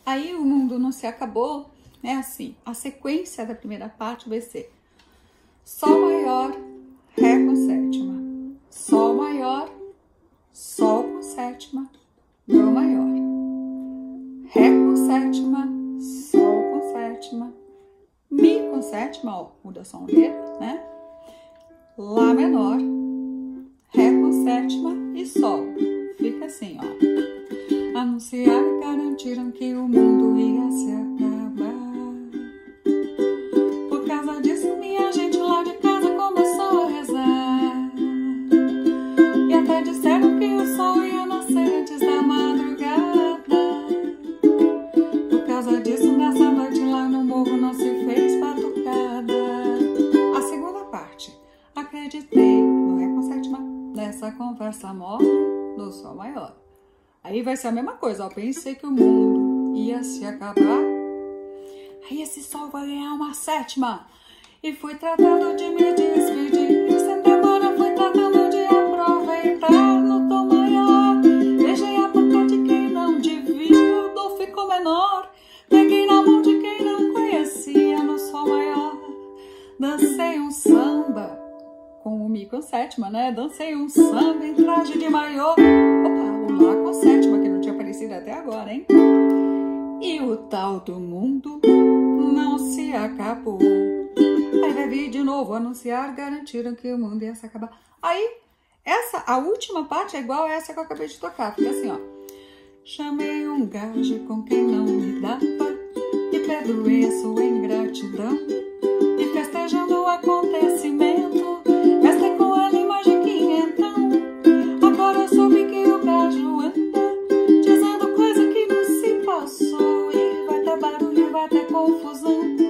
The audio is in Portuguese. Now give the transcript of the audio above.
Aí o mundo não se acabou, é assim, a sequência da primeira parte vai ser Sol maior, Ré com sétima, Sol maior, Sol com sétima, Dó maior, Ré com sétima, Sol com sétima, Mi com sétima, ó, muda só um dedo, né? Lá menor, Ré com sétima e Sol. Fica assim, ó. Anunciaram e garantiram que o mundo ia se acabar. Por causa disso, minha gente lá de casa começou a rezar. E até disseram que o sol ia nascer antes da madrugada. Por causa disso, nessa noite lá no morro não se fez batucada. A segunda parte. Acreditei no Ré com sétima, nessa conversa mole do Sol maior. Aí vai ser a mesma coisa, ó. Pensei que o mundo ia se acabar. Aí esse Sol vai ganhar uma sétima. E fui tratando de me despedir. Sem demora fui tratando de aproveitar no Tom maior. Beijei a boca de quem não devia, o Dó ficou menor. Peguei na mão de quem não conhecia no Sol maior. Dancei um samba com o Mi com sétima, né? Dancei um samba em traje de maiô. Opa, o Lá com sétima, que não tinha aparecido até agora, hein? E o tal do mundo não se acabou. Aí vai vir de novo anunciar, garantiram que o mundo ia se acabar. Aí, a última parte é igual a essa que eu acabei de tocar. Fica assim, ó. Chamei um gajo com quem não me dava e perdoei sua ingratidão. E festejando o acontecimento, gastei com ele mais de quinhentão. Agora eu soube que o gajo anda dizendo coisa que não se passou. E vai ter barulho, vai ter confusão.